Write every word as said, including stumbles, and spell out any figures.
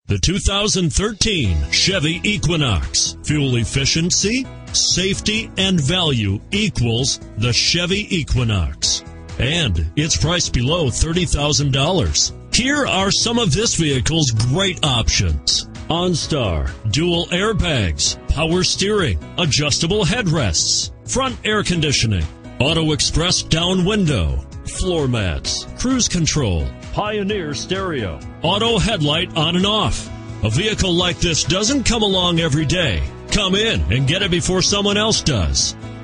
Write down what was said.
The two thousand thirteen Chevy Equinox. Fuel efficiency, safety, and value equals the Chevy Equinox. And it's priced below thirty thousand dollars. Here are some of this vehicle's great options: OnStar, dual airbags, power steering, adjustable headrests, front air conditioning, auto express down window, floor mats, cruise control, Pioneer stereo, auto headlight on and off. A vehicle like this doesn't come along every day. Come in and get it before someone else does.